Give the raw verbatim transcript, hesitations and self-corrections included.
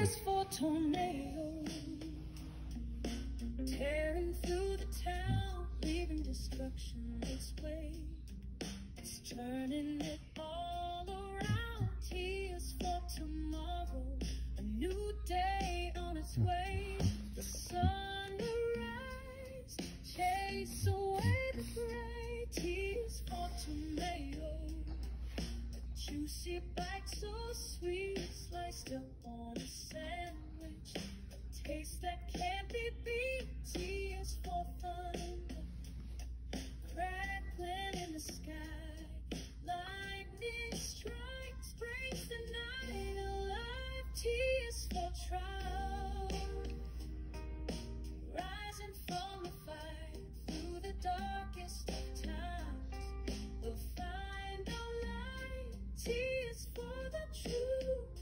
Tears for tornado, tearing through the town, leaving destruction its way. It's turning it all around. Tears for tomorrow, a new day on its way. The sun will rise, chase away the gray. Tears for tomato, a juicy bite so sweet, sliced up on a sandwich, a taste that can't be beat. Tears for thunder, crackling in the sky, lightning strikes, breaks the night alive. Tears for trial, rising from the fire through the darkest of times, we'll find our light. Tears for the truth.